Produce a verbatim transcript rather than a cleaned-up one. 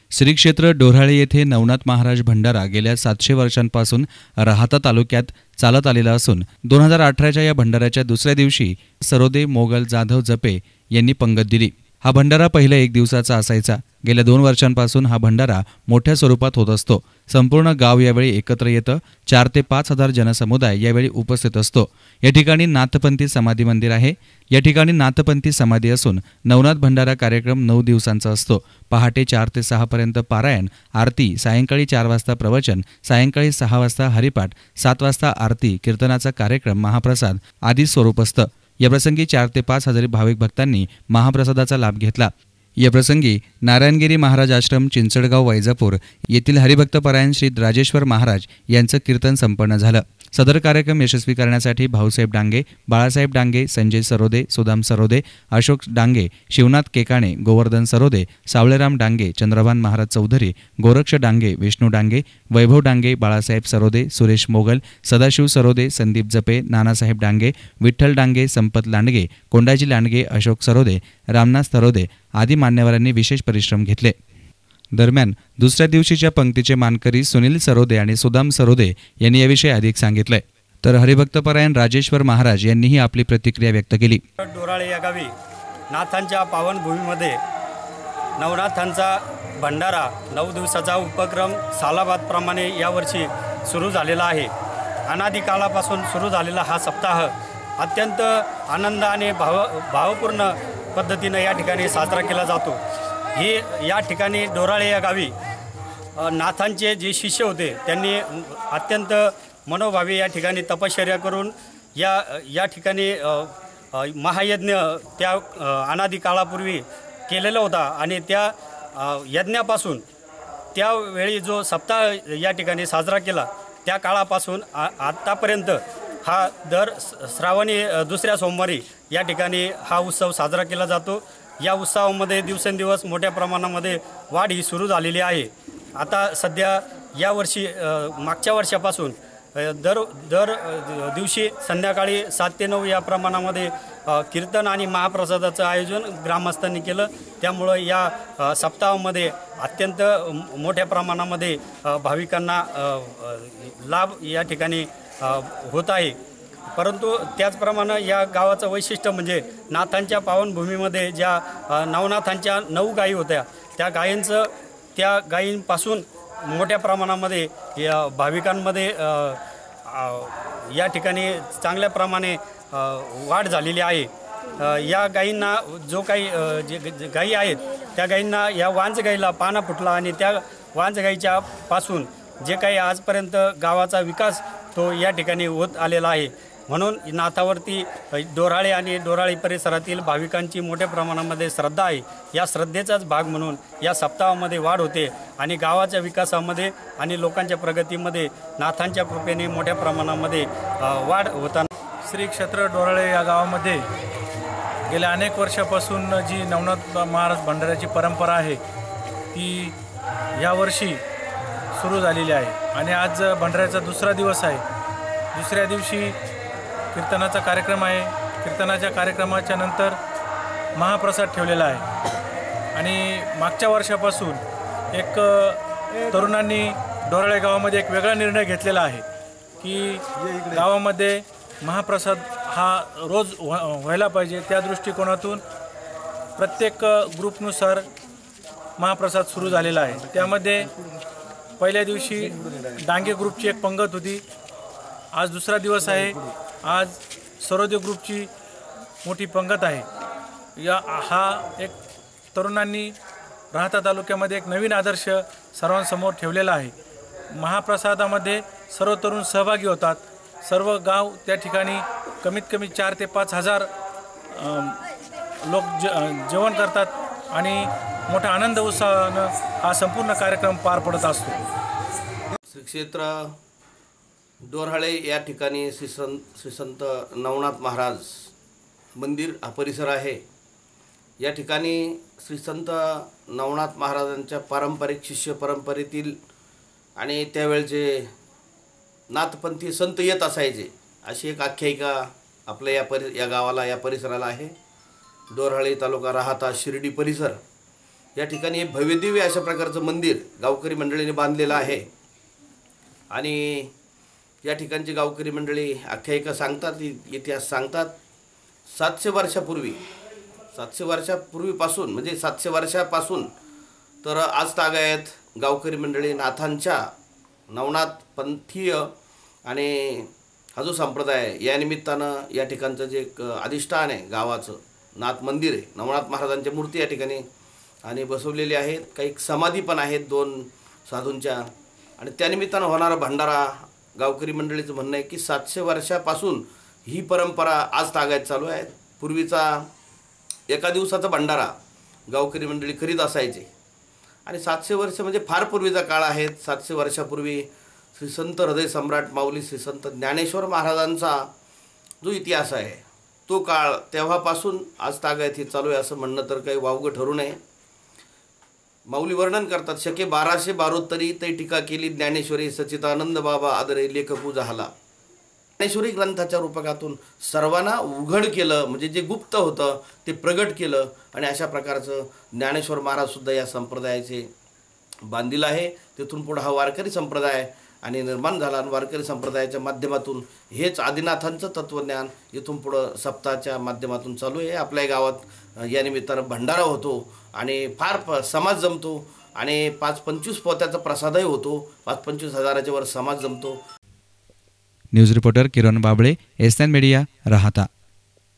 श्री क्षेत्र डोराळे येथे नवनाथ महाराज भंडारा गेल्या सातशे वर्षांपासून राहाता तालुक्यात चालत आलेला असून दोन हजार अठराच्या या भंडाऱ्याच्या दुसऱ्या दिवशी सरोदे मोगल जाधव जपे यांनी पंगत दिली। हा भंडारा पहिल्या एक दिवसाचा असायचा। गेल्या दोन वर्षांपासून हा भंडारा मोठ्या स्वरूपात होत असतो। संपूर्ण गाव यावेळी एकत्र येतं। चार ते पाच हजार जनसमुदाय यावेळी उपस्थित असतो। या ठिकाणी नाथपंथी समाधी मंदिर आहे। या ठिकाणी नाथपंथी समाधी असून नवनाथ भंडारा कार्यक्रम नऊ दिवसांचा असतो। पहाटे चार ते सहा पर्यंत पारायण, आरती, सायंकाळी चार वाजता प्रवचन, सायंकाळी सहा वाजता हरिपाठ, सात वाजता आरती, कीर्तनाचा कार्यक्रम, महाप्रसाद आदी स्वरूप असतं। या प्रसंगी चार ते पाच हजार भाविक भक्तांनी महाप्रसादाचा लाभ घेतला। या प्रसंगी नारायणगिरी महाराज आश्रम चिंचडगाव वैजापूर येथील हरिभक्तपरायण श्री राजेश्वर महाराज यांचं कीर्तन संपन्न झालं। सदर कार्यक्रम यशस्वी करण्यासाठी भाऊसाहेब डांगे, बाळासाहेब डांगे, संजय सरोदे, सुदाम सरोदे, अशोक डांगे, शिवनाथ केकाणे, गोवर्धन सरोदे, सावळेराम डांगे, चंद्रभान महाराज चौधरी, गोरक्ष डांगे, विष्णू डांगे, वैभव डांगे, बाळासाहेब सरोदे, सुरेश मोगल, सदाशिव सरोदे, संदीप जपे, नानासाहेब डांगे, विठ्ठल डांगे, संपत लांडगे, कोंडाजी लांडगे, अशोक सरोदे, रामनाथ सरोदे आदी मान्यवरांनी विशेष परिश्रम घेतले। दरम्यान दुसऱ्या दिवशीच्या पंक्तीचे मानकरी सुनील सरोदे आणि सुदाम सरोदे यांनी याविषयी अधिक सांगितले। तर हरिभक्तपरायण राजेश्वर महाराज यांनीही आपली प्रतिक्रिया व्यक्त केली। डोराळे या गावी नाथांच्या पावनभूमीमध्ये नवनाथांचा भंडारा नऊ दिवसाचा उपक्रम सालाबादप्रमाणे यावर्षी सुरू झालेला आहे। अनादी काळापासून सुरू झालेला हा सप्ताह अत्यंत आनंद आणि भाव भावपूर्ण पद्धतीने या ठिकाणी साजरा केला जातो। ही या ठिकाणी डोराळे या गावी नाथांचे जे शिष्य होते त्यांनी अत्यंत मनोभावे या ठिकाणी तपश्चर्या करून या या ठिकाणी महायज्ञ त्या अनादी काळापूर्वी केलेला होता आणि त्या यज्ञापासून त्यावेळी जो सप्ताह या ठिकाणी साजरा केला त्या काळापासून आ आत्तापर्यंत हा दर श्रावणी दुसऱ्या सोमवारी या ठिकाणी हा उत्सव साजरा केला जातो। या उत्सवामध्ये दिवसेंदिवस मोठ्या प्रमाणामध्ये वाढ ही सुरू झालेली आहे। आता सध्या यावर्षी मागच्या वर्षापासून दर दर दिवशी संध्याकाळी सात ते नऊ या प्रमाणामध्ये कीर्तन आणि महाप्रसादाचं आयोजन ग्रामस्थांनी केलं। त्यामुळं या सप्ताहामध्ये अत्यंत मोठ्या प्रमाणामध्ये भाविकांना लाभ या ठिकाणी होत आहे। परंतु त्याचप्रमाणे या गावाचं वैशिष्ट्य म्हणजे नाथांच्या पावनभूमीमध्ये ज्या नवनाथांच्या नऊ गायी होत्या त्या गायींचं त्या गायींपासून मोठ्या प्रमाणामध्ये या भाविकांमध्ये या ठिकाणी चांगल्या प्रमाणे वाढ झालेली आहे। या गायींना जो काही जे गायी आहेत त्या गायींना या वांज गाईला पाना फुटला आणि त्या वांज गाईच्या पासून जे काही आजपर्यंत गावाचा विकास तो या ठिकाणी होत आलेला आहे। म्हणून नाथावरती डोराळे आणि डोराळे परिसरातील भाविकांची मोठ्या प्रमाणामध्ये श्रद्धा आहे। या श्रद्धेचाच भाग म्हणून या सप्ताहामध्ये वाढ होते आणि गावाच्या विकासामध्ये आणि लोकांच्या प्रगतीमध्ये नाथांच्या कृपेने मोठ्या प्रमाणामध्ये वाढ होताना श्री क्षेत्र डोराळे या गावामध्ये गेल्या अनेक वर्षापासून जी नवनाथ महाराज भंडाऱ्याची परंपरा आहे ती यावर्षी सुरू झालेली आहे आणि आज भंडाऱ्याचा दुसरा दिवस आहे। दुसऱ्या दिवशी कीर्तनाचा कार्यक्रम आहे। कीर्तनाच्या कार्यक्रमाच्या नंतर महाप्रसाद ठेवलेला आहे आणि मागच्या वर्षापासून एक तरुणांनी डोराळे गावामध्ये एक वेगळा निर्णय घेतलेला आहे की गावामध्ये महाप्रसाद हा रोज व्हायला पाहिजे। त्या दृष्टिकोनातून प्रत्येक ग्रुपनुसार महाप्रसाद सुरू झालेला आहे। त्यामध्ये पहिल्या दिवशी डांगे ग्रुपची एक पंगत होती। आज दुसरा दिवस आहे। आज सरोदे ग्रुपची मोठी पंगत आहे। या हा एक तरुणांनी राहाता तालुक्यामध्ये एक नवीन आदर्श सर्वांसमोर ठेवलेला आहे। महाप्रसादामध्ये सर्व तरुण सहभागी होतात। सर्व गाव त्या ठिकाणी कमीत कमी चार ते पाच हजार लोक जे जेवण करतात आणि मोठा आनंद उत्साहानं हा संपूर्ण कार्यक्रम पार पडत असतो। श्री क्षेत्र डोराळे या ठिकाणी श्री संत श्री संत नवनाथ महाराज मंदिर हा परिसर आहे। या ठिकाणी श्री संत नवनाथ महाराजांच्या पारंपरिक शिष्य परंपरेतील आणि त्यावेळचे नाथपंथी संत येत असायचे अशी एक आख्यायिका आपल्या या परि या गावाला या परिसराला आहे। डोराळे तालुका राहाता शिर्डी परिसर या ठिकाणी हे भव्यदिव्य अशा प्रकारचं मंदिर गावकरी मंडळीने बांधलेलं आहे आणि या ठिकाणची गावकरी मंडळी आख्यायिका सांगतात, इतिहास सांगतात. सातशे वर्षापूर्वी सातशे वर्षापूर्वीपासून म्हणजे सातशे वर्षापासून तर आज तागायत गावकरी मंडळी नाथांच्या नवनाथ पंथीय आणि हा जो संप्रदाय या निमित्तानं या ठिकाणचं जे एक अधिष्ठान आहे गावाचं नाथ मंदिर आहे, नवनाथ महाराजांच्या मूर्ती या ठिकाणी आणि बसवलेली आहेत. काही समाधी पण आहेत दोन साधूंच्या आणि त्यानिमित्तानं होणारा भंडारा गावकरी मंडळीचं म्हणणं आहे की सातशे वर्षापासून ही परंपरा आज तागायत चालू आहे. पूर्वीचा एका दिवसाचा भंडारा गावकरी मंडळी करीत असायचे आणि सातशे वर्ष म्हणजे फार पूर्वीचा काळ आहे. सातशे वर्षापूर्वी श्री संत हृदय सम्राट माऊली श्री संत ज्ञानेश्वर महाराजांचा जो इतिहास आहे तो काळ तेव्हापासून आज तागायत हे चालू आहे असं म्हणणं तर काही वावगं ठरू नये. माऊली वर्णन करतात, शके बाराशे बारोत्तरी तै टीका केली ज्ञानेश्वरी सच्चिदानंद बाबा आदरे लेखकू झाला. ज्ञानेश्वरी ग्रंथाच्या रूपकातून सर्वांना उघड केलं म्हणजे जे गुप्त होतं ते प्रगट केलं आणि अशा प्रकारचं ज्ञानेश्वर महाराजसुद्धा या संप्रदायाचे बांधील आहे. तिथून पुढं हा वारकरी संप्रदाय आणि निर्माण झाला आणि वारकरी संप्रदायाच्या माध्यमातून हेच आदिनाथांचं तत्त्वज्ञान इथून पुढं सप्ताहाच्या माध्यमातून चालू आहे. आपल्या गावात या निमित्तानं भंडारा होतो आणि फार प समाज जमतो आणि पाच पंचवीस पोत्याचा प्रसादही होतो. पाच पंचवीस हजाराच्या वर समाज जमतो. News reporter Kiran Babale, S N media, राहाता.